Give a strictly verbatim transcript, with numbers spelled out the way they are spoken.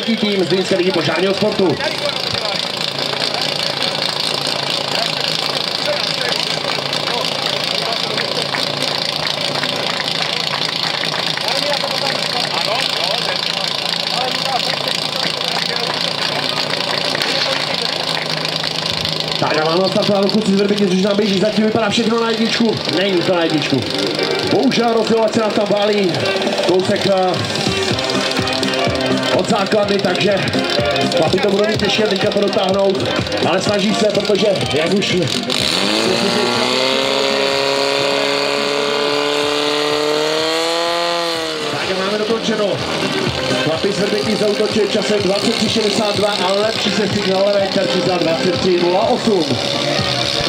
český tým z Zlínské ligy požárního sportu. Tak a máme nastartováno kluci z Vrbětic, už nám běží, zatím vypadá všechno na jedničku, není to na jedničku. Bohužel rozdělovat se nás tam válí kousek od základny, takže chlapi to budou mít těžké teďka to dotáhnout, ale snaží se, protože jak už tak a máme dokončeno. Chlapi z Vrbětic zautočili časem dvacet tři šedesát dva, ale lepší se signál Renker za dvacet tři nula osm.